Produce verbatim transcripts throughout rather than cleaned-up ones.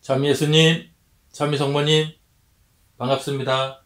참 예수님, 참 성모님, 반갑습니다.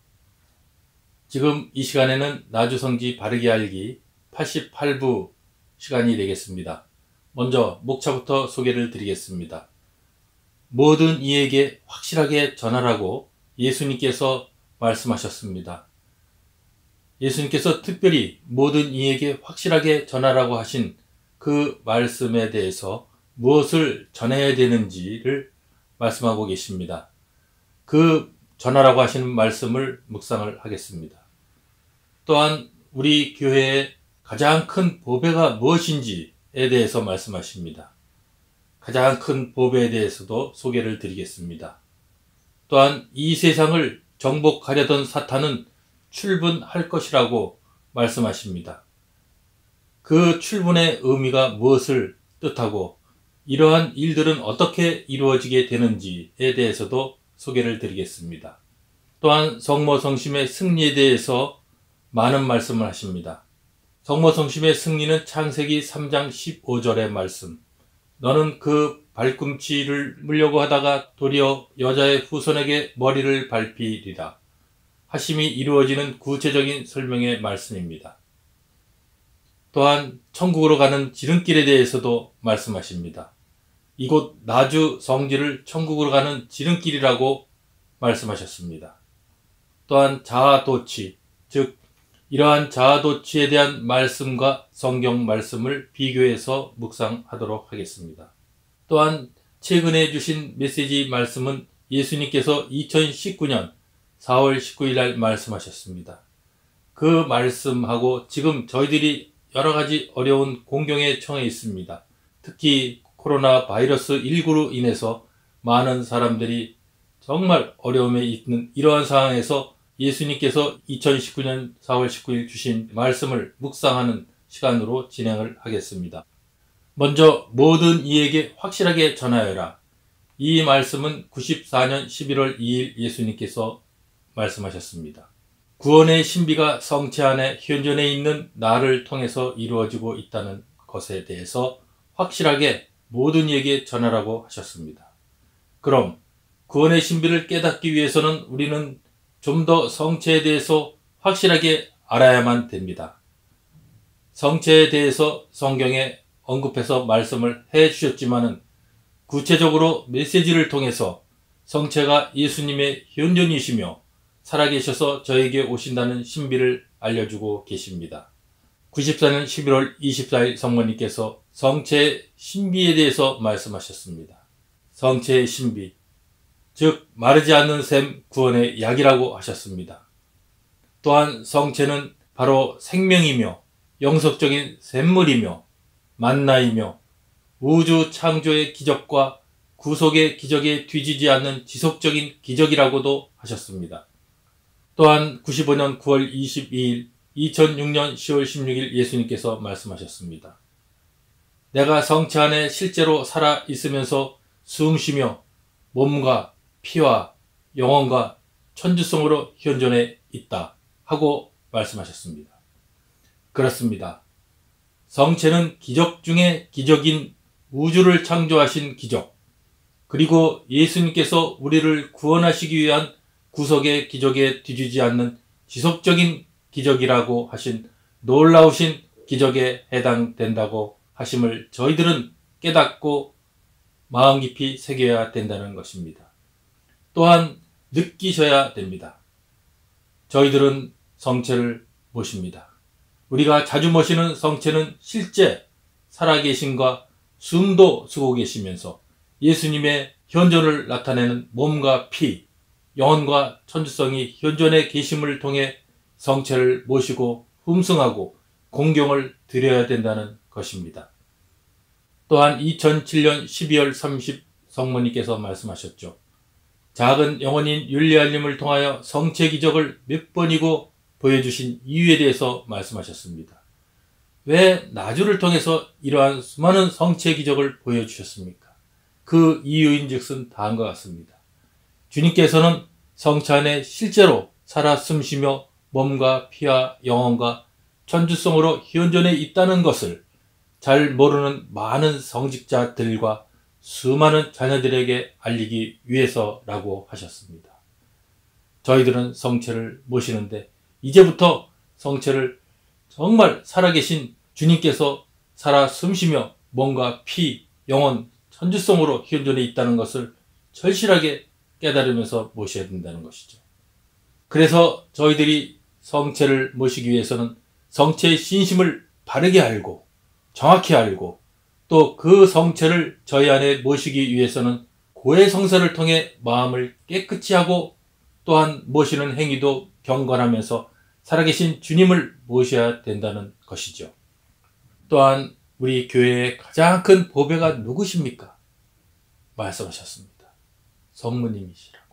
지금 이 시간에는 나주성지 바르게 알기 팔십팔 부 시간이 되겠습니다. 먼저 목차부터 소개를 드리겠습니다. 모든 이에게 확실하게 전하라고 예수님께서 말씀하셨습니다. 예수님께서 특별히 모든 이에게 확실하게 전하라고 하신 그 말씀에 대해서 무엇을 전해야 되는지를 말씀하고 계십니다. 그 전하라고 하시는 말씀을 묵상을 하겠습니다. 또한 우리 교회의 가장 큰 보배가 무엇인지에 대해서 말씀하십니다. 가장 큰 보배에 대해서도 소개를 드리겠습니다. 또한 이 세상을 정복하려던 사탄은 출분할 것이라고 말씀하십니다. 그 출분의 의미가 무엇을 뜻하고 이러한 일들은 어떻게 이루어지게 되는지에 대해서도 소개를 드리겠습니다. 또한 성모성심의 승리에 대해서 많은 말씀을 하십니다. 성모성심의 승리는 창세기 삼 장 십오 절의 말씀. 너는 그 발꿈치를 물려고 하다가 도리어 여자의 후손에게 머리를 밟히리라 하심이 이루어지는 구체적인 설명의 말씀입니다. 또한 천국으로 가는 지름길에 대해서도 말씀하십니다. 이곳 나주 성지를 천국으로 가는 지름길이라고 말씀하셨습니다. 또한 자아도취, 즉 이러한 자아도취에 대한 말씀과 성경 말씀을 비교해서 묵상하도록 하겠습니다. 또한 최근에 주신 메시지 말씀은 예수님께서 이천십구 년 사월 십구일 날 말씀하셨습니다. 그 말씀하고 지금 저희들이 여러 가지 어려운 공경에 처해 있습니다. 특히 코로나 바이러스 십구로 인해서 많은 사람들이 정말 어려움에 있는 이러한 상황에서 예수님께서 이천십구 년 사월 십구일 주신 말씀을 묵상하는 시간으로 진행을 하겠습니다. 먼저 모든 이에게 확실하게 전하여라. 이 말씀은 구십사 년 십일월 이일 예수님께서 말씀하셨습니다. 구원의 신비가 성체 안에 현존해 있는 나를 통해서 이루어지고 있다는 것에 대해서 확실하게 모든 이에게 전하라고 하셨습니다. 그럼 구원의 신비를 깨닫기 위해서는 우리는 좀 더 성체에 대해서 확실하게 알아야만 됩니다. 성체에 대해서 성경에 언급해서 말씀을 해 주셨지만은 구체적으로 메시지를 통해서 성체가 예수님의 현존이시며 살아계셔서 저에게 오신다는 신비를 알려주고 계십니다. 구십사 년 십일월 이십사일 성모님께서 성체의 신비에 대해서 말씀하셨습니다. 성체의 신비, 즉 마르지 않는 샘 구원의 약이라고 하셨습니다. 또한 성체는 바로 생명이며 영속적인 샘물이며 만나이며 우주 창조의 기적과 구속의 기적에 뒤지지 않는 지속적인 기적이라고도 하셨습니다. 또한 구십오 년 구월 이십이일, 이천육 년 시월 십육일 예수님께서 말씀하셨습니다. 내가 성체 안에 실제로 살아 있으면서 숨쉬며 몸과 피와 영혼과 천주성으로 현존해 있다 하고 말씀하셨습니다. 그렇습니다. 성체는 기적 중에 기적인 우주를 창조하신 기적, 그리고 예수님께서 우리를 구원하시기 위한 구속의 기적에 뒤지지 않는 지속적인 기적이라고 하신 놀라우신 기적에 해당된다고 하심을 저희들은 깨닫고 마음 깊이 새겨야 된다는 것입니다. 또한 느끼셔야 됩니다. 저희들은 성체를 모십니다. 우리가 자주 모시는 성체는 실제 살아계신과 숨도 쉬고 계시면서 예수님의 현존을 나타내는 몸과 피, 영혼과 천주성이 현존해 계심을 통해 성체를 모시고 흠숭하고 공경을 드려야 된다는 것입니다. 또한 이천칠 년 십이월 삼십 성모님께서 말씀하셨죠. 작은 영혼인 율리알님을 통하여 성체 기적을 몇 번이고 보여주신 이유에 대해서 말씀하셨습니다. 왜 나주를 통해서 이러한 수많은 성체 기적을 보여주셨습니까? 그 이유인즉슨 다음과 같습니다. 주님께서는 성체 안에 실제로 살아 숨쉬며 몸과 피와 영혼과 천주성으로 현존해 있다는 것을 잘 모르는 많은 성직자들과 수많은 자녀들에게 알리기 위해서라고 하셨습니다. 저희들은 성체를 모시는데 이제부터 성체를 정말 살아계신 주님께서 살아 숨쉬며 몸과 피, 영혼, 천주성으로 현존해 있다는 것을 절실하게 깨달으면서 모셔야 된다는 것이죠. 그래서 저희들이 성체를 모시기 위해서는 성체의 신심을 바르게 알고 정확히 알고 또 그 성체를 저희 안에 모시기 위해서는 고해성사를 통해 마음을 깨끗이 하고 또한 모시는 행위도 경건하면서 살아계신 주님을 모셔야 된다는 것이죠. 또한 우리 교회의 가장 큰 보배가 누구십니까? 말씀하셨습니다. 성모님이시라고.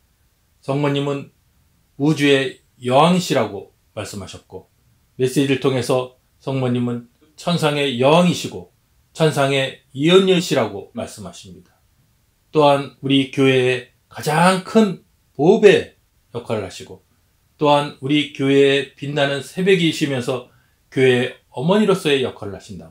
성모님은 우주의 여왕이시라고 말씀하셨고 메시지를 통해서 성모님은 천상의 여왕이시고 천상의 이언녀시라고 말씀하십니다. 또한 우리 교회의 가장 큰 보배 역할을 하시고 또한 우리 교회의 빛나는 새벽이시면서 교회의 어머니로서의 역할을 하신다.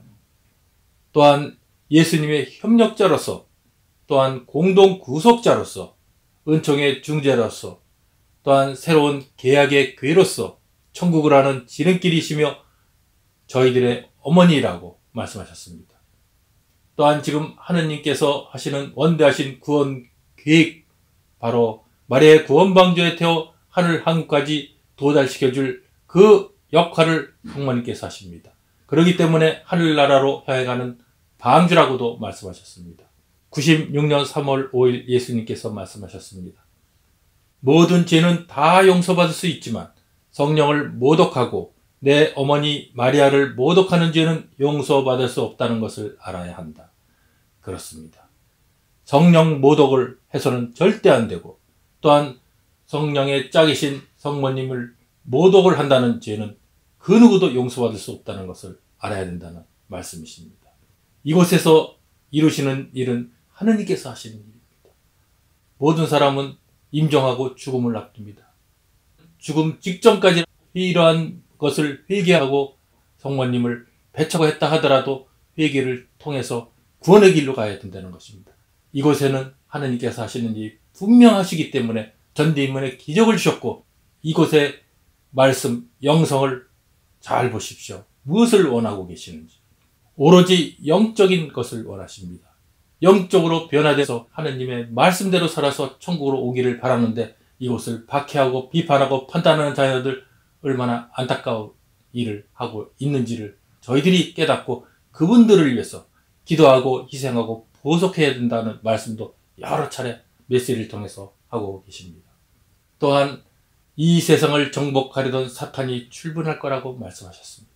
또한 예수님의 협력자로서 또한 공동 구속자로서 은총의 중재로서 또한 새로운 계약의 교회로서 천국을 하는 지름길이시며 저희들의 어머니라고 말씀하셨습니다. 또한 지금 하느님께서 하시는 원대하신 구원 계획, 바로 마리아의 구원방주에 태워 하늘 한국까지 도달시켜줄 그 역할을 성모님께서 하십니다. 그렇기 때문에 하늘나라로 향해가는 방주라고도 말씀하셨습니다. 구십육 년 삼월 오일 예수님께서 말씀하셨습니다. 모든 죄는 다 용서받을 수 있지만 성령을 모독하고 내 어머니 마리아를 모독하는 죄는 용서받을 수 없다는 것을 알아야 한다. 그렇습니다. 성령 모독을 해서는 절대 안 되고 또한 성령의 짝이신 성모님을 모독을 한다는 죄는 그 누구도 용서받을 수 없다는 것을 알아야 된다는 말씀이십니다. 이곳에서 이루시는 일은 하느님께서 하시는 일입니다. 모든 사람은 임종하고 죽음을 앞둡니다. 죽음 직전까지 이러한 것을 회개하고 성모님을 배척을 했다 하더라도 회개를 통해서 구원의 길로 가야 된다는 것입니다. 이곳에는 하느님께서 하시는 일이 분명하시기 때문에 전대인문에 기적을 주셨고 이곳의 말씀, 영성을 잘 보십시오. 무엇을 원하고 계시는지. 오로지 영적인 것을 원하십니다. 영적으로 변화돼서 하느님의 말씀대로 살아서 천국으로 오기를 바라는데 이곳을 박해하고 비판하고 판단하는 자녀들 얼마나 안타까운 일을 하고 있는지를 저희들이 깨닫고 그분들을 위해서 기도하고 희생하고 보석해야 된다는 말씀도 여러 차례 메시지를 통해서 하고 계십니다. 또한 이 세상을 정복하려던 사탄이 출분할 거라고 말씀하셨습니다.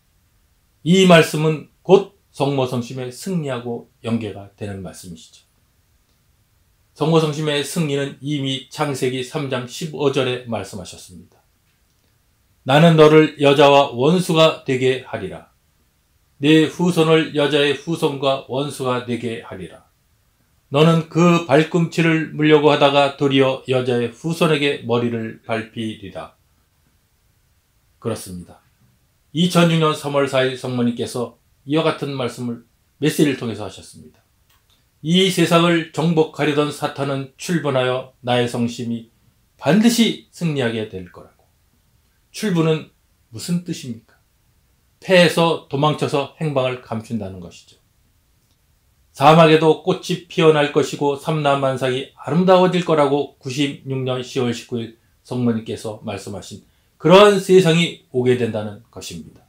이 말씀은 곧 성모성심의 승리하고 연계가 되는 말씀이시죠. 성모성심의 승리는 이미 창세기 삼 장 십오 절에 말씀하셨습니다. 나는 너를 여자와 원수가 되게 하리라. 내 후손을 여자의 후손과 원수가 되게 하리라. 너는 그 발꿈치를 물려고 하다가 도리어 여자의 후손에게 머리를 밟히리라. 그렇습니다. 이천육 년 삼월 사일 성모님께서 이와 같은 말씀을 메시지를 통해서 하셨습니다. 이 세상을 정복하려던 사탄은 출분하여 나의 성심이 반드시 승리하게 될 거라고. 출분은 무슨 뜻입니까? 패해서 도망쳐서 행방을 감춘다는 것이죠. 사막에도 꽃이 피어날 것이고 삼라만상이 아름다워질 거라고 구십육 년 시월 십구일 성모님께서 말씀하신 그러한 세상이 오게 된다는 것입니다.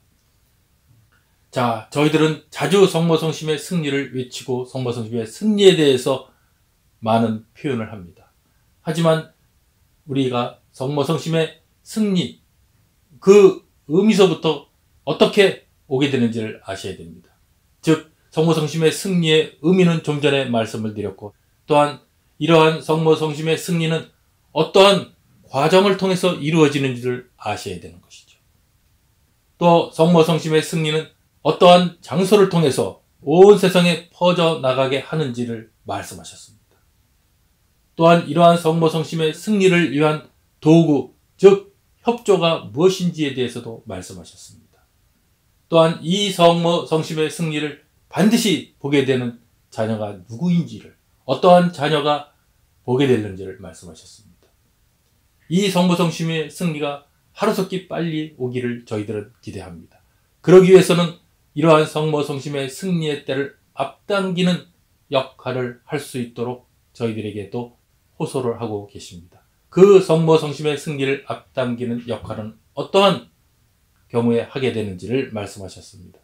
자, 저희들은 자주 성모성심의 승리를 외치고 성모성심의 승리에 대해서 많은 표현을 합니다. 하지만 우리가 성모성심의 승리, 그 의미서부터 어떻게 오게 되는지를 아셔야 됩니다. 즉 성모성심의 승리의 의미는 좀 전에 말씀을 드렸고 또한 이러한 성모성심의 승리는 어떠한 과정을 통해서 이루어지는지를 아셔야 되는 것이죠. 또 성모성심의 승리는 어떠한 장소를 통해서 온 세상에 퍼져나가게 하는지를 말씀하셨습니다. 또한 이러한 성모성심의 승리를 위한 도구, 즉 협조가 무엇인지에 대해서도 말씀하셨습니다. 또한 이 성모성심의 승리를 반드시 보게 되는 자녀가 누구인지를, 어떠한 자녀가 보게 되는지를 말씀하셨습니다. 이 성모성심의 승리가 하루속히 빨리 오기를 저희들은 기대합니다. 그러기 위해서는 이러한 성모성심의 승리의 때를 앞당기는 역할을 할 수 있도록 저희들에게도 호소를 하고 계십니다. 그 성모성심의 승리를 앞당기는 역할은 어떠한 경우에 하게 되는지를 말씀하셨습니다.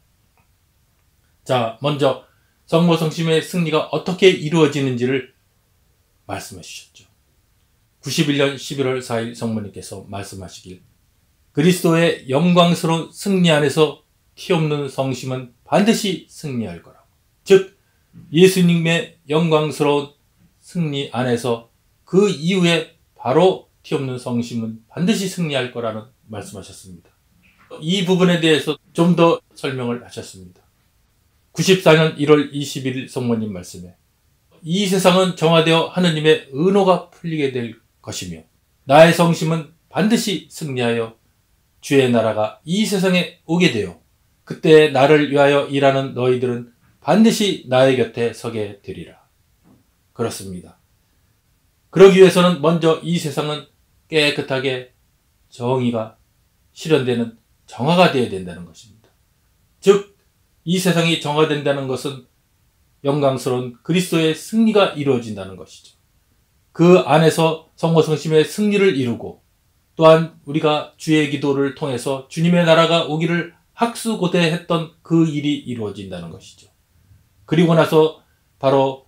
자, 먼저 성모성심의 승리가 어떻게 이루어지는지를 말씀해 주셨죠. 구십일 년 십일월 사일 성모님께서 말씀하시길, 그리스도의 영광스러운 승리 안에서 티없는 성심은 반드시 승리할 거라고. 즉 예수님의 영광스러운 승리 안에서 그 이후에 바로 티없는 성심은 반드시 승리할 거라는 말씀하셨습니다. 이 부분에 대해서 좀 더 설명을 하셨습니다. 구십사 년 일월 이십일일 성모님 말씀에, 이 세상은 정화되어 하느님의 은호가 풀리게 될 것이며 나의 성심은 반드시 승리하여 주의 나라가 이 세상에 오게 되어 그때 나를 위하여 일하는 너희들은 반드시 나의 곁에 서게 되리라. 그렇습니다. 그러기 위해서는 먼저 이 세상은 깨끗하게 정의가 실현되는 정화가 되어야 된다는 것입니다. 즉 이 세상이 정화된다는 것은 영광스러운 그리스도의 승리가 이루어진다는 것이죠. 그 안에서 성모성심의 승리를 이루고 또한 우리가 주의 기도를 통해서 주님의 나라가 오기를 학수고대했던 그 일이 이루어진다는 것이죠. 그리고 나서 바로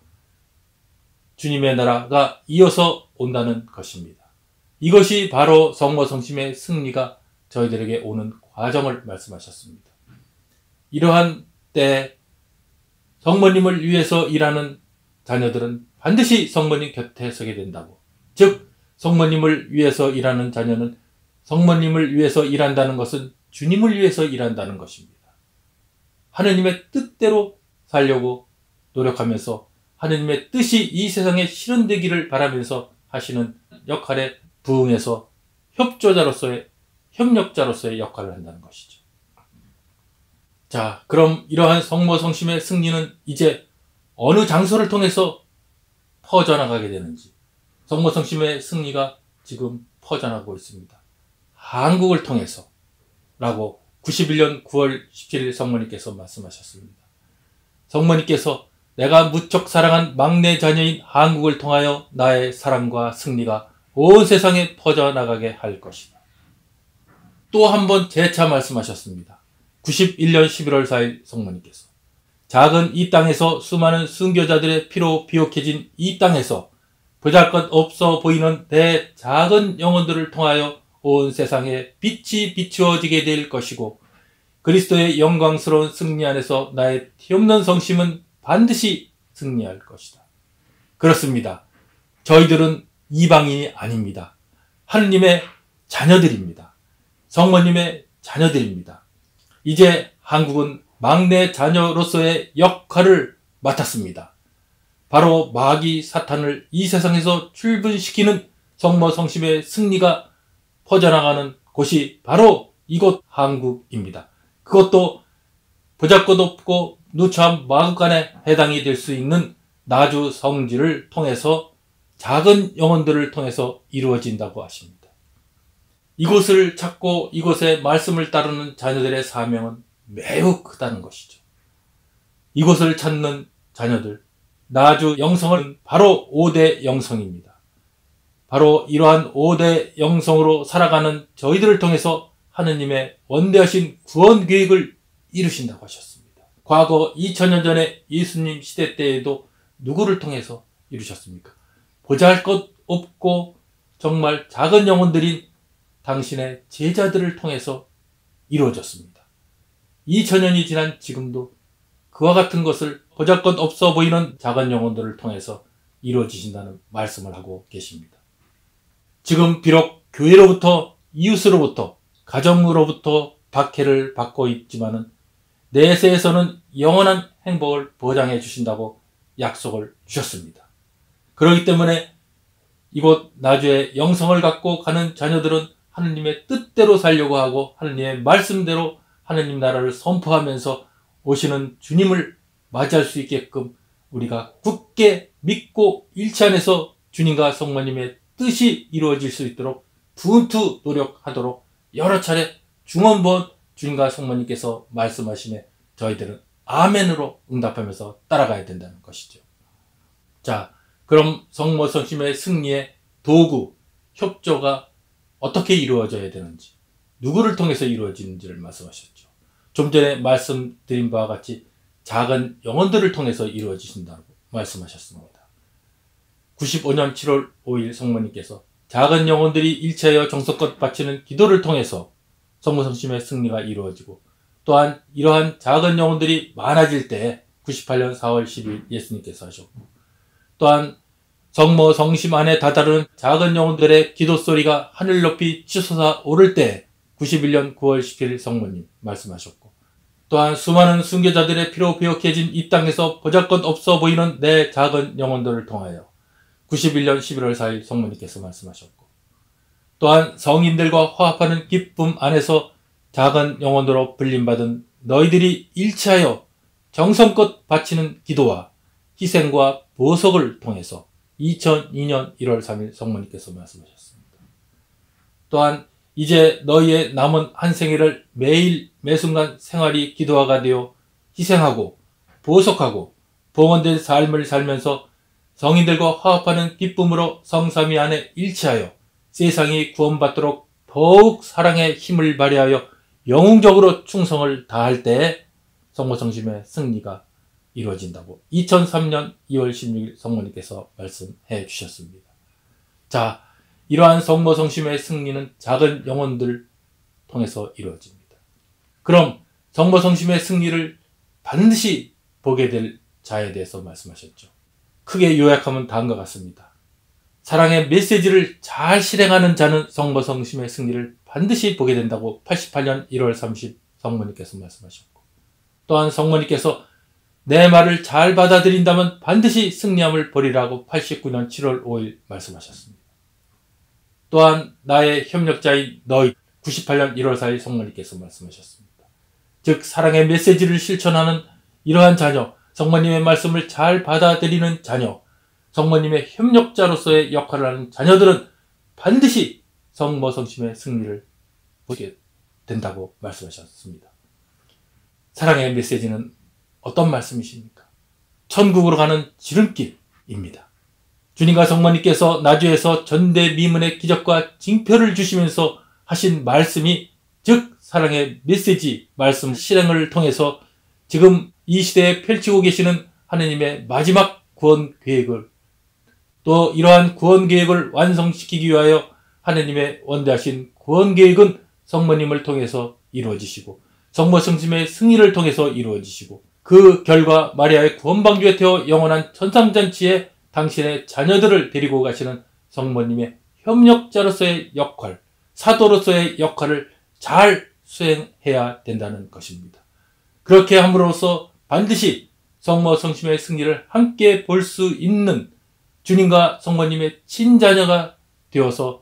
주님의 나라가 이어서 온다는 것입니다. 이것이 바로 성모성심의 승리가 저희들에게 오는 과정을 말씀하셨습니다. 이러한 때 성모님을 위해서 일하는 자녀들은 반드시 성모님 곁에 서게 된다고. 즉 성모님을 위해서 일하는 자녀는 성모님을 위해서 일한다는 것은 주님을 위해서 일한다는 것입니다. 하느님의 뜻대로 살려고 노력하면서 하느님의 뜻이 이 세상에 실현되기를 바라면서 하시는 역할에 부응해서 협조자로서의, 협력자로서의 역할을 한다는 것이죠. 자, 그럼 이러한 성모성심의 승리는 이제 어느 장소를 통해서 퍼져나가게 되는지, 성모성심의 승리가 지금 퍼져나가고 있습니다. 한국을 통해서 라고 구십일 년 구월 십칠일 성모님께서 말씀하셨습니다. 성모님께서 내가 무척 사랑한 막내 자녀인 한국을 통하여 나의 사랑과 승리가 온 세상에 퍼져나가게 할 것이다. 또 한 번 재차 말씀하셨습니다. 구십일 년 십일월 사일 성모님께서 작은 이 땅에서 수많은 순교자들의 피로 비옥해진 이 땅에서 보잘것없어 보이는 대 작은 영혼들을 통하여 온 세상에 빛이 비추어지게 될 것이고 그리스도의 영광스러운 승리 안에서 나의 티없는 성심은 반드시 승리할 것이다. 그렇습니다. 저희들은 이방인이 아닙니다. 하느님의 자녀들입니다. 성모님의 자녀들입니다. 이제 한국은 막내 자녀로서의 역할을 맡았습니다. 바로 마귀 사탄을 이 세상에서 출분시키는 성모성심의 승리가 퍼져나가는 곳이 바로 이곳 한국입니다. 그것도 보잘것없고 누추한 마구간에 해당이 될 수 있는 나주 성지를 통해서 작은 영혼들을 통해서 이루어진다고 하십니다. 이곳을 찾고 이곳의 말씀을 따르는 자녀들의 사명은 매우 크다는 것이죠. 이곳을 찾는 자녀들, 나주 영성은 바로 오 대 영성입니다. 바로 이러한 오 대 영성으로 살아가는 저희들을 통해서 하느님의 원대하신 구원 계획을 이루신다고 하셨습니다. 과거 이천 년 전에 예수님 시대 때에도 누구를 통해서 이루셨습니까? 보잘것없고 정말 작은 영혼들인 당신의 제자들을 통해서 이루어졌습니다. 이천 년이 지난 지금도 그와 같은 것을 보잘것없어 보이는 작은 영혼들을 통해서 이루어지신다는 말씀을 하고 계십니다. 지금 비록 교회로부터, 이웃으로부터, 가정으로부터 박해를 받고 있지만은 내세에서는 영원한 행복을 보장해 주신다고 약속을 주셨습니다. 그렇기 때문에 이곳 나주의 영성을 갖고 가는 자녀들은 하느님의 뜻대로 살려고 하고 하느님의 말씀대로 하느님 나라를 선포하면서 오시는 주님을 맞이할 수 있게끔 우리가 굳게 믿고 일치 안에서 주님과 성모님의 뜻이 이루어질 수 있도록 분투 노력하도록 여러 차례 중원번 주님과 성모님께서 말씀하시며 저희들은 아멘으로 응답하면서 따라가야 된다는 것이죠. 자, 그럼 성모성심의 승리의 도구, 협조가 어떻게 이루어져야 되는지, 누구를 통해서 이루어지는지를 말씀하셨죠. 좀 전에 말씀드린 바와 같이 작은 영혼들을 통해서 이루어지신다고 말씀하셨습니다. 구십오 년 칠월 오일 성모님께서 작은 영혼들이 일체하여 정성껏 바치는 기도를 통해서 성모성심의 승리가 이루어지고, 또한 이러한 작은 영혼들이 많아질 때 구십팔 년 사월 십일 예수님께서 하셨고, 또한 성모성심 안에 다다르는 작은 영혼들의 기도 소리가 하늘 높이 치솟아 오를 때 구십일 년 구월 십칠일 성모님 말씀하셨고, 또한 수많은 순교자들의 피로 배역해진 이 땅에서 보잘것없어 보이는 내 작은 영혼들을 통하여 구십일 년 십일월 사일 성모님께서 말씀하셨고, 또한 성인들과 화합하는 기쁨 안에서 작은 영혼으로 불림받은 너희들이 일치하여 정성껏 바치는 기도와 희생과 보석을 통해서 이천이 년 일월 삼일 성모님께서 말씀하셨습니다. 또한 이제 너희의 남은 한 생애를 매일 매순간 생활이 기도화가 되어 희생하고 보석하고 봉헌된 삶을 살면서 성인들과 화합하는 기쁨으로 성삼위 안에 일치하여 세상이 구원받도록 더욱 사랑의 힘을 발휘하여 영웅적으로 충성을 다할 때에 성모성심의 승리가 이루어진다고 이천삼 년 이월 십육일 성모님께서 말씀해 주셨습니다. 자, 이러한 성모성심의 승리는 작은 영혼들 통해서 이루어집니다. 그럼 성모성심의 승리를 반드시 보게 될 자에 대해서 말씀하셨죠. 크게 요약하면 다음과 같습니다. 사랑의 메시지를 잘 실행하는 자는 성모성심의 승리를 반드시 보게 된다고 팔십팔 년 일월 삼십 성모님께서 말씀하셨고, 또한 성모님께서 내 말을 잘 받아들인다면 반드시 승리함을 보리라고 팔십구 년 칠월 오일 말씀하셨습니다. 또한 나의 협력자인 너희 구십팔 년 일월 사일 성모님께서 말씀하셨습니다. 즉 사랑의 메시지를 실천하는 이러한 자녀, 성모님의 말씀을 잘 받아들이는 자녀, 성모님의 협력자로서의 역할을 하는 자녀들은 반드시 성모성심의 승리를 보게 된다고 말씀하셨습니다. 사랑의 메시지는 어떤 말씀이십니까? 천국으로 가는 지름길입니다. 주님과 성모님께서 나주에서 전대미문의 기적과 징표를 주시면서 하신 말씀이, 즉 사랑의 메시지 말씀 실행을 통해서 지금 이 시대에 펼치고 계시는 하느님의 마지막 구원 계획을, 또 이러한 구원 계획을 완성시키기 위하여 하느님의 원대하신 구원 계획은 성모님을 통해서 이루어지시고 성모성심의 승리를 통해서 이루어지시고, 그 결과 마리아의 구원방주에 태워 영원한 천상잔치에 당신의 자녀들을 데리고 가시는 성모님의 협력자로서의 역할, 사도로서의 역할을 잘 수행해야 된다는 것입니다. 그렇게 함으로써 반드시 성모성심의 승리를 함께 볼 수 있는 주님과 성모님의 친자녀가 되어서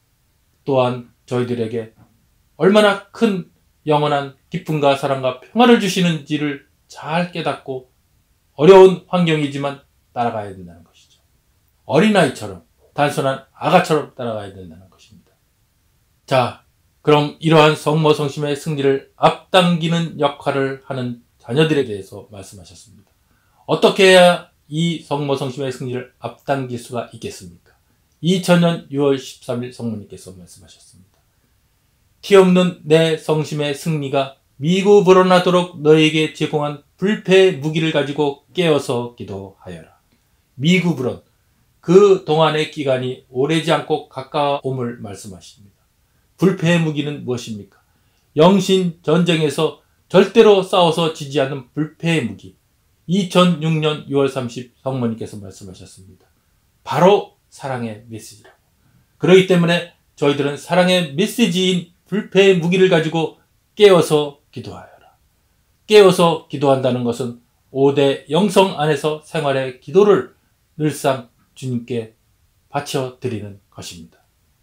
또한 저희들에게 얼마나 큰 영원한 기쁨과 사랑과 평화를 주시는지를 잘 깨닫고 어려운 환경이지만 따라가야 된다는 것이죠. 어린아이처럼, 단순한 아가처럼 따라가야 된다는 것입니다. 자, 그럼 이러한 성모성심의 승리를 앞당기는 역할을 하는 자녀들에 대해서 말씀하셨습니다. 어떻게 해야 이 성모성심의 승리를 앞당길 수가 있겠습니까? 이천 년 유월 십삼일 성모님께서 말씀하셨습니다. 티 없는 내 성심의 승리가 미구 불어나도록 너에게 제공한 불패의 무기를 가지고 깨어서 기도하여라. 미구 불언, 그 동안의 기간이 오래지 않고 가까움을 말씀하십니다. 불패의 무기는 무엇입니까? 영신 전쟁에서 절대로 싸워서 지지 않는 불패의 무기. 이천육 년 유월 삼십 성모님께서 말씀하셨습니다. 바로 사랑의 메시지라고. 그렇기 때문에 저희들은 사랑의 메시지인 불패의 무기를 가지고 깨어서 기도하여라. 깨어서 기도한다는 것은 오 대 영성 안에서 생활의 기도를 늘상 주님께 바쳐드리는 것입니다.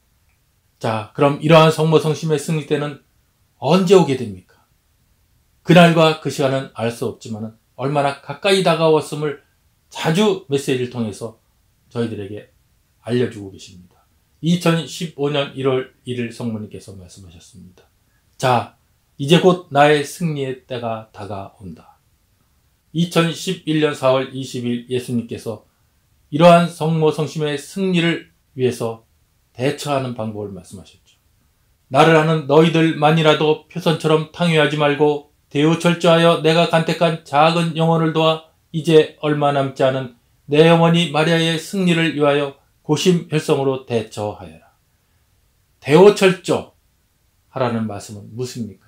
자, 그럼 이러한 성모성심의 승리 때는 언제 오게 됩니까? 그날과 그 시간은 알 수 없지만 얼마나 가까이 다가왔음을 자주 메시지를 통해서 저희들에게 알려주고 계십니다. 이천십오 년 일월 일일 성모님께서 말씀하셨습니다. 자, 이제 곧 나의 승리의 때가 다가온다. 이천십일 년 사월 이십일 예수님께서 이러한 성모 성심의 승리를 위해서 대처하는 방법을 말씀하셨죠. 나를 아는 너희들만이라도 표선처럼 탕유하지 말고 대우철저하여 내가 간택한 작은 영혼을 도와 이제 얼마 남지 않은 내 영혼이 마리아의 승리를 위하여 고심혈성으로 대처하여라. 대오철저 하라는 말씀은 무엇입니까?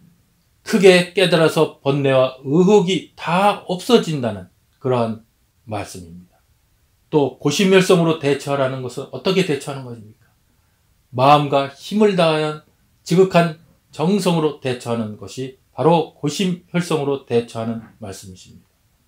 크게 깨달아서 번뇌와 의혹이 다 없어진다는 그러한 말씀입니다. 또 고심혈성으로 대처하라는 것은 어떻게 대처하는 것입니까? 마음과 힘을 다한 지극한 정성으로 대처하는 것이 바로 고심혈성으로 대처하는 말씀이십니다.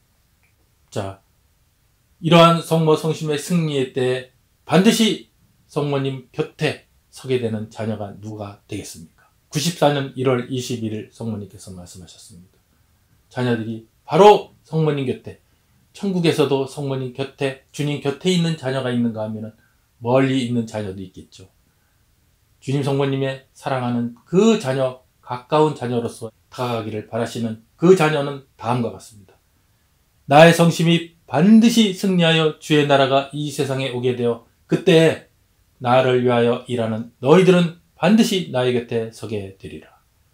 자, 이러한 성모 성심의 승리의 때에 반드시 성모님 곁에 서게 되는 자녀가 누가 되겠습니까? 구십사 년 일월 이십일일 성모님께서 말씀하셨습니다. 자녀들이 바로 성모님 곁에, 천국에서도 성모님 곁에, 주님 곁에 있는 자녀가 있는가 하면 멀리 있는 자녀도 있겠죠. 주님 성모님의 사랑하는 그 자녀, 가까운 자녀로서 다가가기를 바라시는 그 자녀는 다음과 같습니다. 나의 성심이 반드시 승리하여 주의 나라가 이 세상에 오게 되어 그때 나를 위하여 일하는 너희들은 반드시 나의 곁에 서게 되리라.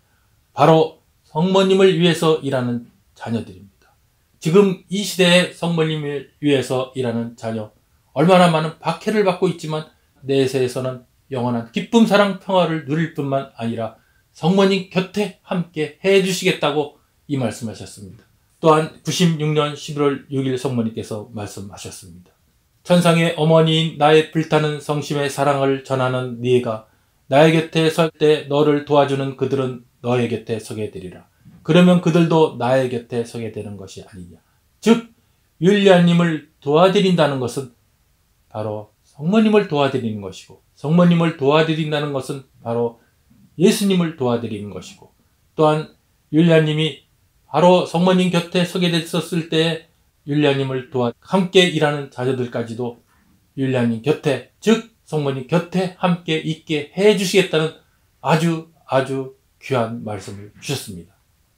바로 성모님을 위해서 일하는 자녀들입니다. 지금 이 시대에 성모님을 위해서 일하는 자녀, 얼마나 많은 박해를 받고 있지만 내세에서는 영원한 기쁨, 사랑, 평화를 누릴 뿐만 아니라 성모님 곁에 함께 해주시겠다고 이 말씀하셨습니다. 또한 구십육 년 십일월 육일 성모님께서 말씀하셨습니다. 천상의 어머니인 나의 불타는 성심의 사랑을 전하는 네가 나의 곁에 설 때 너를 도와주는 그들은 너의 곁에 서게 되리라. 그러면 그들도 나의 곁에 서게 되는 것이 아니냐. 즉 율리아님을 도와드린다는 것은 바로 성모님을 도와드리는 것이고, 성모님을 도와드린다는 것은 바로 예수님을 도와드리는 것이고, 또한 율리아님이 바로 성모님 곁에 서게 됐었을 때 율리아님을 도와 함께 일하는 자녀들까지도 율리아님 곁에, 즉 성모님 곁에 함께 있게 해주시겠다는 아주 아주 귀한 말씀을 주셨습니다.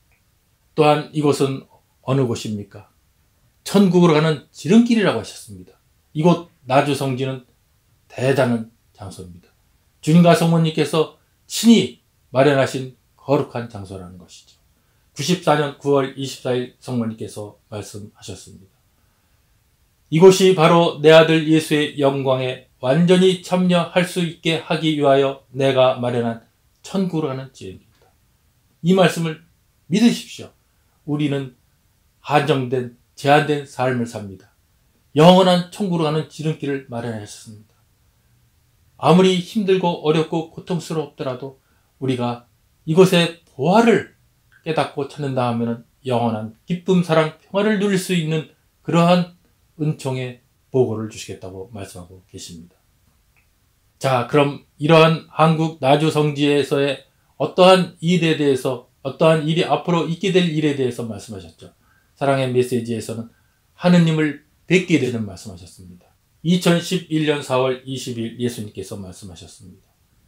또한 이곳은 어느 곳입니까? 천국으로 가는 지름길이라고 하셨습니다. 이곳 나주 성지는 대단한 장소입니다. 주님과 성모님께서 친히 마련하신 거룩한 장소라는 것이죠. 구십사 년 구월 이십사일 성모님께서 말씀하셨습니다. 이곳이 바로 내 아들 예수의 영광에 완전히 참여할 수 있게 하기 위하여 내가 마련한 천국으로 가는 지름길이다. 이 말씀을 믿으십시오. 우리는 한정된, 제한된 삶을 삽니다. 영원한 천국으로 가는 지름길을 마련하셨습니다. 아무리 힘들고 어렵고 고통스럽더라도 우리가 이곳의 보화를 깨닫고 찾는다 하면 영원한 기쁨, 사랑, 평화를 누릴 수 있는 그러한 은총의 보고를 주시겠다고 말씀하고 계십니다. 자, 그럼 이러한 한국 나주 성지에서의 어떠한 일에 대해서, 어떠한 일이 앞으로 있게 될 일에 대해서 말씀하셨죠. 사랑의 메시지에서는 하느님을 뵙게 되는 말씀하셨습니다. 이천십일 년 사월 이십일 예수님께서 말씀하셨습니다.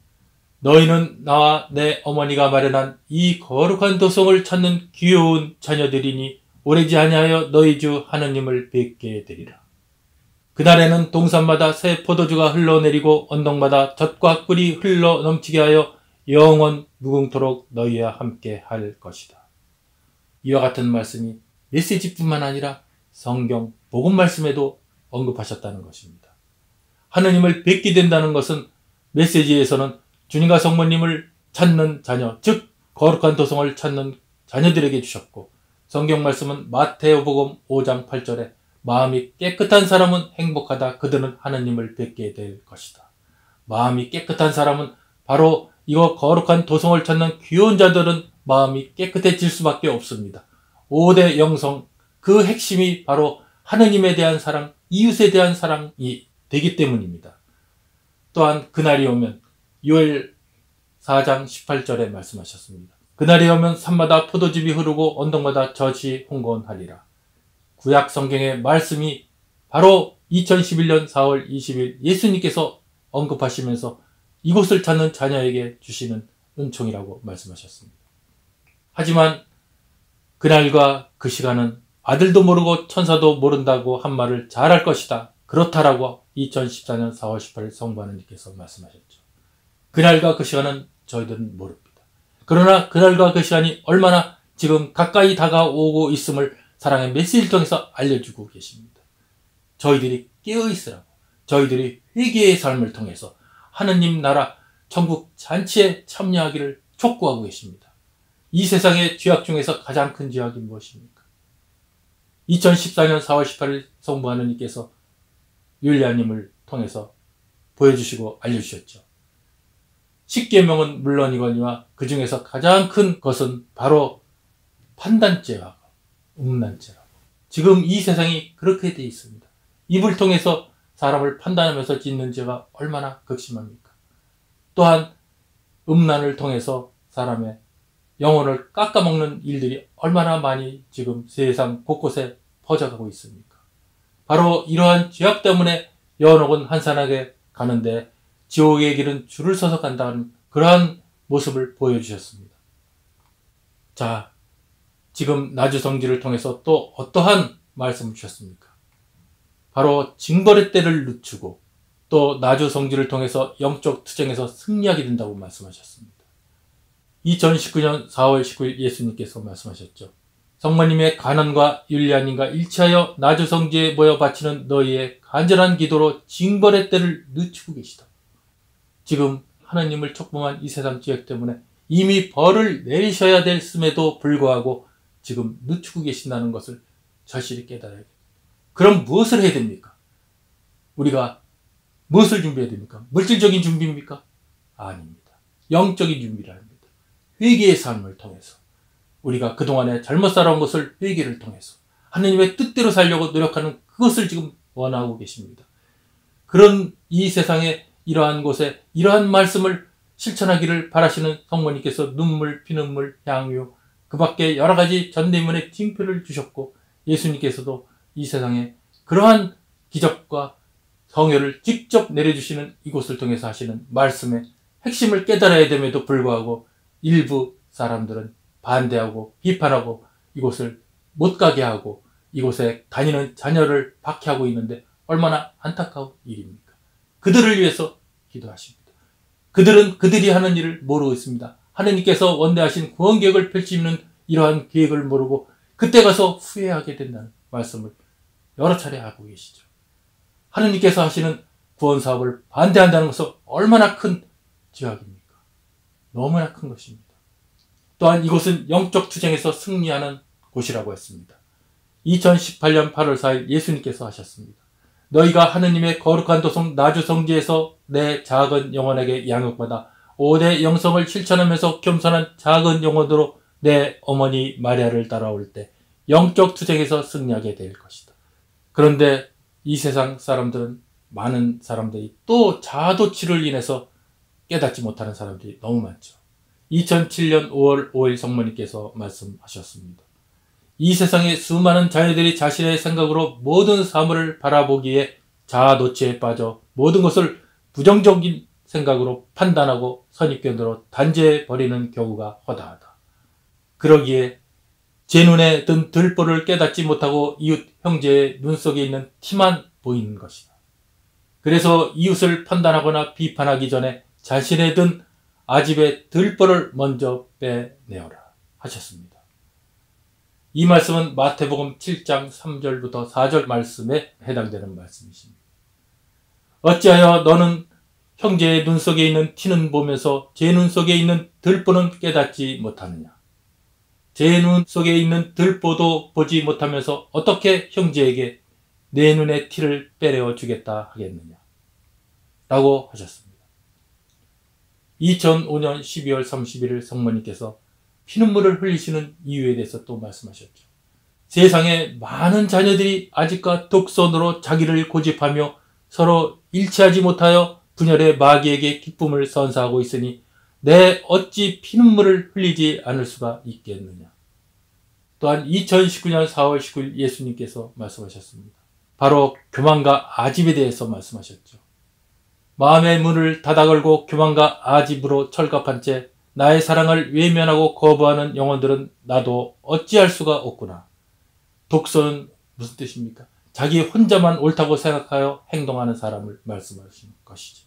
너희는 나와 내 어머니가 마련한 이 거룩한 도성을 찾는 귀여운 자녀들이니 오래지 아니하여 너희 주 하느님을 뵙게 되리라. 그날에는 동산마다 새 포도주가 흘러내리고 언덕마다 젖과 꿀이 흘러 넘치게 하여 영원 무궁토록 너희와 함께 할 것이다. 이와 같은 말씀이 메시지뿐만 아니라 성경 복음 말씀에도 언급하셨다는 것입니다. 하느님을 뵙게 된다는 것은 메시지에서는 주님과 성모님을 찾는 자녀, 즉 거룩한 도성을 찾는 자녀들에게 주셨고, 성경 말씀은 마태복음 오 장 팔 절에 마음이 깨끗한 사람은 행복하다. 그들은 하느님을 뵙게 될 것이다. 마음이 깨끗한 사람은 바로 이거 거룩한 도성을 찾는 귀여운 자들은 마음이 깨끗해질 수밖에 없습니다. 오 대 영성, 그 핵심이 바로 하느님에 대한 사랑, 이웃에 대한 사랑이 되기 때문입니다. 또한 그날이 오면 요엘 사 장 십팔 절에 말씀하셨습니다. 그날이 오면 산마다 포도즙이 흐르고 언덕마다 젖이 흥건하리라. 구약 성경의 말씀이 바로 이천십일 년 사월 이십일 예수님께서 언급하시면서 이곳을 찾는 자녀에게 주시는 은총이라고 말씀하셨습니다. 하지만 그날과 그 시간은 아들도 모르고 천사도 모른다고 한 말을 잘할 것이다. 그렇다라고 이천십사 년 사월 십팔일 성부 하느님께서 말씀하셨죠. 그날과 그 시간은 저희들은 모릅니다. 그러나 그날과 그 시간이 얼마나 지금 가까이 다가오고 있음을 사랑의 메시지를 통해서 알려주고 계십니다. 저희들이 깨어있으라고, 저희들이 회개의 삶을 통해서 하느님 나라 천국 잔치에 참여하기를 촉구하고 계십니다. 이 세상의 죄악 중에서 가장 큰 죄악이 무엇입니까? 이천십사 년 사월 십팔일 성부 하느님께서 율리아님을 통해서 보여주시고 알려주셨죠. 십계명은 물론이거니와 그 중에서 가장 큰 것은 바로 판단죄와 음란죄라고. 지금 이 세상이 그렇게 되어 있습니다. 입을 통해서 사람을 판단하면서 짓는 죄가 얼마나 극심합니까? 또한 음란을 통해서 사람의 영혼을 깎아먹는 일들이 얼마나 많이 지금 세상 곳곳에 퍼져가고 있습니까? 바로 이러한 죄악 때문에 연옥은 한산하게 가는데 지옥의 길은 줄을 서서 간다는 그러한 모습을 보여주셨습니다. 자, 지금 나주성지를 통해서 또 어떠한 말씀을 주셨습니까? 바로 징벌의 때를 늦추고 또 나주성지를 통해서 영적 투쟁에서 승리하게 된다고 말씀하셨습니다. 이천십구 년 사월 십구일 예수님께서 말씀하셨죠. 성모님의 가난과 율리아님과 일치하여 나주성지에 모여 바치는 너희의 간절한 기도로 징벌의 때를 늦추고 계시다. 지금 하나님을 촉봉한 이 세상 죄악 때문에 이미 벌을 내리셔야 됐음에도 불구하고 지금 늦추고 계신다는 것을 절실히 깨달아야 됩니다. 그럼 무엇을 해야 됩니까? 우리가 무엇을 준비해야 됩니까? 물질적인 준비입니까? 아닙니다. 영적인 준비를 합니다. 회개의 삶을 통해서 우리가 그동안에 잘못 살아온 것을 회개를 통해서 하나님의 뜻대로 살려고 노력하는 그것을 지금 원하고 계십니다. 그런 이 세상에 이러한 곳에 이러한 말씀을 실천하기를 바라시는 성모님께서 눈물, 피눈물, 향유 그 밖에 여러 가지 전대문의 징표를 주셨고 예수님께서도 이 세상에 그러한 기적과 성혈을 직접 내려주시는 이곳을 통해서 하시는 말씀의 핵심을 깨달아야 됨에도 불구하고 일부 사람들은 반대하고 비판하고 이곳을 못 가게 하고 이곳에 다니는 자녀를 박해하고 있는데 얼마나 안타까운 일입니까? 그들을 위해서 기도하십니다. 그들은 그들이 하는 일을 모르고 있습니다. 하느님께서 원대하신 구원 계획을 펼치는 이러한 계획을 모르고 그때 가서 후회하게 된다는 말씀을 여러 차례 하고 계시죠. 하느님께서 하시는 구원 사업을 반대한다는 것은 얼마나 큰 죄악입니까? 너무나 큰 것입니다. 또한 이곳은 영적 투쟁에서 승리하는 곳이라고 했습니다. 이천십팔 년 팔월 사일 예수님께서 하셨습니다. 너희가 하느님의 거룩한 도성 나주성지에서 내 작은 영혼에게 양육받아 오 대 영성을 실천하면서 겸손한 작은 영혼으로 내 어머니 마리아를 따라올 때 영적 투쟁에서 승리하게 될 것이다. 그런데 이 세상 사람들은 많은 사람들이 또 자아도취를 인해서 깨닫지 못하는 사람들이 너무 많죠. 이천칠 년 오월 오일 성모님께서 말씀하셨습니다. 이 세상의 수많은 자녀들이 자신의 생각으로 모든 사물을 바라보기에 자아도취에 빠져 모든 것을 부정적인 생각으로 판단하고 선입견으로 단죄해버리는 경우가 허다하다. 그러기에 제 눈에 든 들보를 깨닫지 못하고 이웃 형제의 눈 속에 있는 티만 보이는 것이다. 그래서 이웃을 판단하거나 비판하기 전에 자신의 든 아집의 들보를 먼저 빼내어라 하셨습니다. 이 말씀은 마태복음 칠 장 삼 절부터 사 절 말씀에 해당되는 말씀이십니다. 어찌하여 너는 형제의 눈 속에 있는 티는 보면서 제 눈 속에 있는 들보는 깨닫지 못하느냐? 제 눈 속에 있는 들보도 보지 못하면서 어떻게 형제에게 내 눈의 티를 빼내어 주겠다 하겠느냐? 라고 하셨습니다. 이천오 년 십이월 삼십일일 성모님께서 피눈물을 흘리시는 이유에 대해서 또 말씀하셨죠. 세상에 많은 자녀들이 아직과 독선으로 자기를 고집하며 서로 일치하지 못하여 분열의 마귀에게 기쁨을 선사하고 있으니 내 어찌 피눈물을 흘리지 않을 수가 있겠느냐. 또한 이천십구 년 사월 십구일 예수님께서 말씀하셨습니다. 바로 교만과 아집에 대해서 말씀하셨죠. 마음의 문을 닫아 걸고 교만과 아집으로 철갑한 채 나의 사랑을 외면하고 거부하는 영혼들은 나도 어찌할 수가 없구나. 독서는 무슨 뜻입니까? 자기 혼자만 옳다고 생각하여 행동하는 사람을 말씀하시는 것이죠.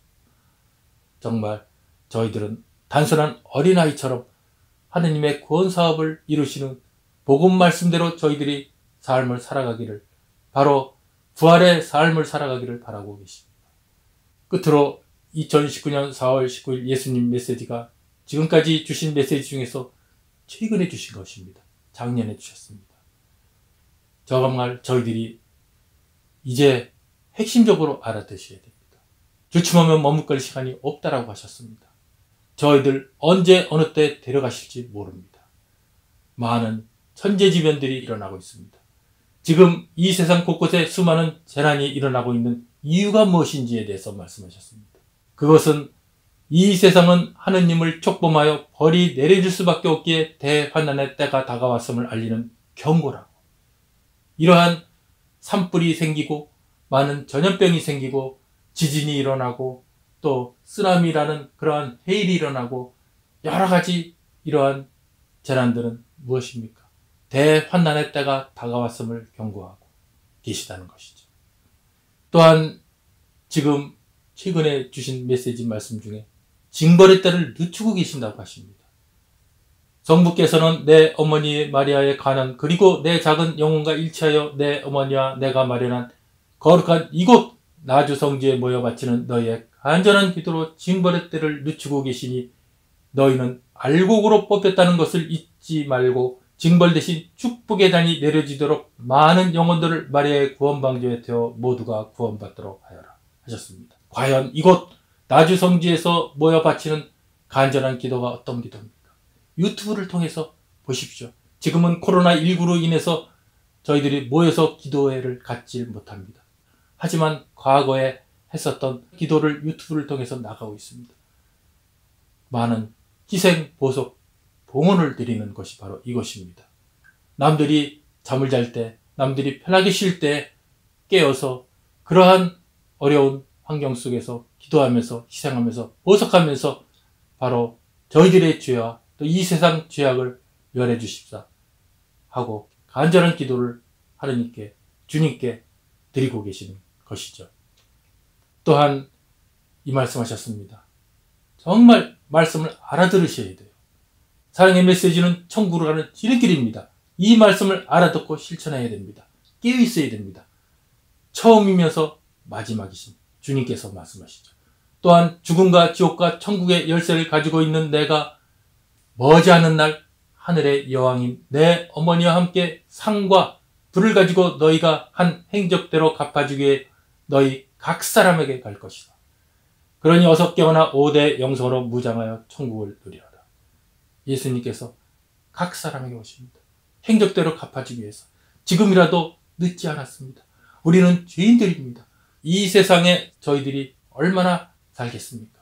정말 저희들은 단순한 어린아이처럼 하느님의 구원 사업을 이루시는 복음 말씀대로 저희들이 삶을 살아가기를, 바로 부활의 삶을 살아가기를 바라고 계십니다. 끝으로 이천십구 년 사월 십구일 예수님 메시지가 지금까지 주신 메시지 중에서 최근에 주신 것입니다. 작년에 주셨습니다. 정말 저희들이 이제 핵심적으로 알아두셔야 됩니다. 주춤하면 머뭇거릴 시간이 없다라고 하셨습니다. 저희들 언제 어느 때 데려가실지 모릅니다. 많은 천재지변들이 일어나고 있습니다. 지금 이 세상 곳곳에 수많은 재난이 일어나고 있는 이유가 무엇인지에 대해서 말씀하셨습니다. 그것은 이 세상은 하느님을 촉범하여 벌이 내려질 수밖에 없기에 대환난의 때가 다가왔음을 알리는 경고라고. 이러한 산불이 생기고 많은 전염병이 생기고 지진이 일어나고 또 쓰나미라는 그러한 해일이 일어나고 여러 가지 이러한 재난들은 무엇입니까? 대환난의 때가 다가왔음을 경고하고 계시다는 것이죠. 또한 지금 최근에 주신 메시지 말씀 중에 징벌의 때를 늦추고 계신다고 하십니다. 성부께서는 내 어머니 마리아에 관한 그리고 내 작은 영혼과 일치하여 내 어머니와 내가 마련한 거룩한 이곳 나주 성지에 모여 바치는 너희의 간절한 기도로 징벌의 때를 늦추고 계시니 너희는 알곡으로 뽑혔다는 것을 잊지 말고 징벌 대신 축복의 단이 내려지도록 많은 영혼들을 마리아의 구원방주에 태워 모두가 구원받도록 하여라 하셨습니다. 과연 이곳 나주 성지에서 모여 바치는 간절한 기도가 어떤 기도입니까? 유튜브를 통해서 보십시오. 지금은 코로나 일구로 인해서 저희들이 모여서 기도회를 갖지 못합니다. 하지만 과거에 했었던 기도를 유튜브를 통해서 나가고 있습니다. 많은 희생, 보석, 봉헌을 드리는 것이 바로 이것입니다. 남들이 잠을 잘 때, 남들이 편하게 쉴 때 깨어서 그러한 어려운 환경 속에서 기도하면서 희생하면서 보석하면서 바로 저희들의 죄와 또 이 세상 죄악을 멸해 주십사 하고 간절한 기도를 하느님께, 주님께 드리고 계시는 것이죠. 또한 이 말씀하셨습니다. 정말 말씀을 알아들으셔야 돼요. 사랑의 메시지는 천국으로 가는 지름길입니다. 이 말씀을 알아듣고 실천해야 됩니다. 깨어 있어야 됩니다. 처음이면서 마지막이신 주님께서 말씀하시죠. 또한 죽음과 지옥과 천국의 열쇠를 가지고 있는 내가 머지않은 날 하늘의 여왕인 내 어머니와 함께 상과 불을 가지고 너희가 한 행적대로 갚아주기에 너희 각 사람에게 갈 것이다. 그러니 어서 깨어나 오대 영성으로 무장하여 천국을 누리라. 예수님께서 각 사람에게 오십니다. 행적대로 갚아주기 위해서. 지금이라도 늦지 않았습니다. 우리는 죄인들입니다. 이 세상에 저희들이 얼마나 살겠습니까?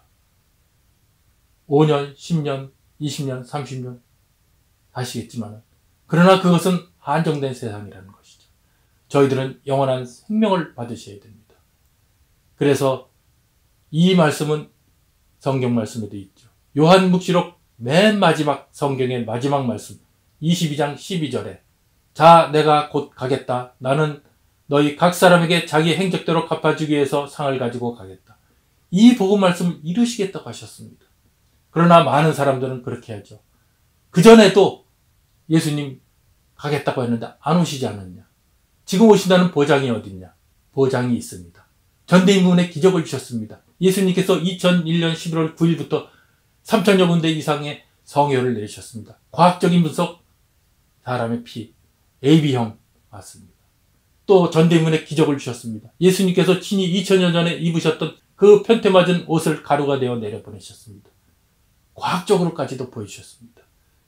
오 년, 십 년, 이십 년, 삼십 년 하시겠지만 그러나 그것은 한정된 세상이라는 것이죠. 저희들은 영원한 생명을 받으셔야 됩니다. 그래서 이 말씀은 성경 말씀에도 있죠. 요한묵시록 맨 마지막 성경의 마지막 말씀 이십이 장 십이 절에 자 내가 곧 가겠다. 나는 너희 각 사람에게 자기 행적대로 갚아주기 위해서 상을 가지고 가겠다. 이 복음 말씀을 이루시겠다고 하셨습니다. 그러나 많은 사람들은 그렇게 하죠. 그전에도 예수님 가겠다고 했는데 안 오시지 않았냐. 지금 오신다는 보장이 어딨냐. 보장이 있습니다. 전대인문에 기적을 주셨습니다. 예수님께서 이천일 년 십일월 구일부터 삼천여 군데 이상의 성효를 내리셨습니다. 과학적인 분석, 사람의 피, 에이비형 맞습니다. 또 전대문에 기적을 주셨습니다. 예수님께서 친히 이천 년 전에 입으셨던 그 편태맞은 옷을 가루가 되어 내려보내셨습니다. 과학적으로까지도 보여주셨습니다.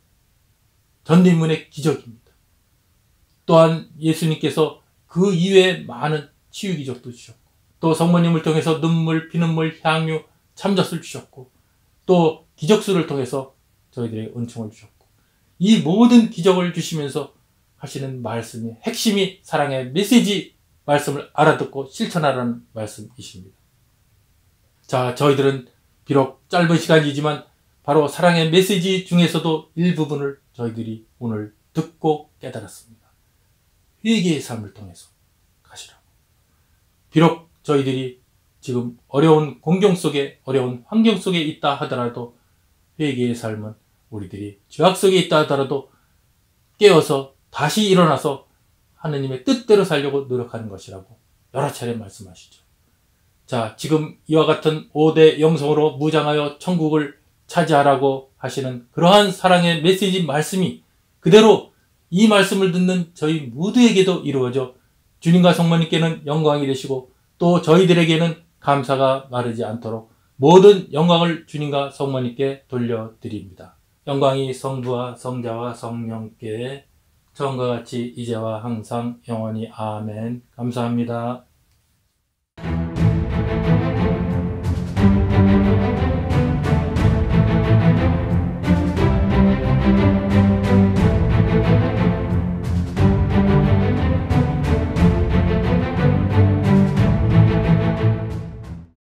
전대문의 기적입니다. 또한 예수님께서 그 이외에 많은 치유 기적도 주셨고 또 성모님을 통해서 눈물, 피눈물, 향유, 참젖을 주셨고 또 기적수를 통해서 저희들에게 은총을 주셨고 이 모든 기적을 주시면서 하시는 말씀이 핵심이 사랑의 메시지 말씀을 알아듣고 실천하라는 말씀이십니다. 자, 저희들은 비록 짧은 시간이지만 바로 사랑의 메시지 중에서도 일부분을 저희들이 오늘 듣고 깨달았습니다. 회개의 삶을 통해서 가시라고. 비록 저희들이 지금 어려운 공경 속에, 어려운 환경 속에 있다 하더라도 회개의 삶은 우리들이 죄악 속에 있다 하더라도 깨어서 다시 일어나서 하느님의 뜻대로 살려고 노력하는 것이라고 여러 차례 말씀하시죠. 자, 지금 이와 같은 오 대 영성으로 무장하여 천국을 차지하라고 하시는 그러한 사랑의 메시지 말씀이 그대로 이 말씀을 듣는 저희 모두에게도 이루어져 주님과 성모님께는 영광이 되시고 또 저희들에게는 감사가 마르지 않도록 모든 영광을 주님과 성모님께 돌려드립니다. 영광이 성부와 성자와 성령께 처음과 같이 이제와 항상 영원히 아멘. 감사합니다.